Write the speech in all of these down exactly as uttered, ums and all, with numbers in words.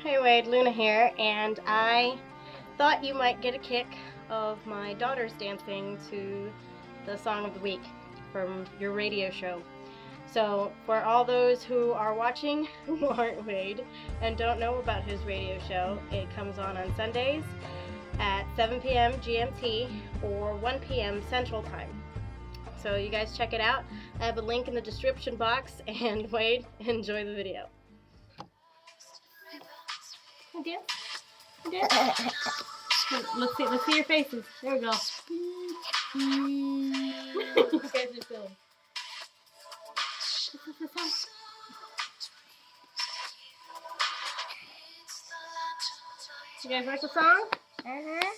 Hey Wade, Luna here, and I thought you might get a kick of my daughters dancing to the song of the week from your radio show. So for all those who are watching who aren't Wade and don't know about his radio show, it comes on on Sundays at seven p m G M T or one p m Central Time. So you guys check it out. I have a link in the description box, and Wade, enjoy the video. Dance. Dance. Let's see. Let's see your faces. There we go. You guys are silly. You guys like the song? Uh huh.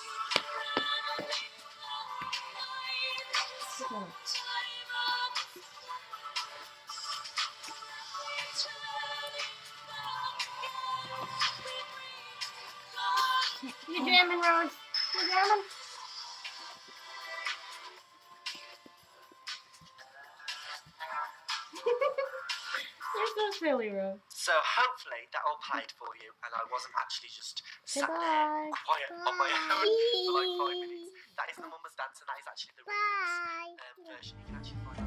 You jamming, Rose? You jamming? You're so silly, Rose. So hopefully that all played for you, and I wasn't actually just sat there quiet Bye. on my own for like five minutes. That is the Mama's Dance, and that is actually the remix um, version. You can actually find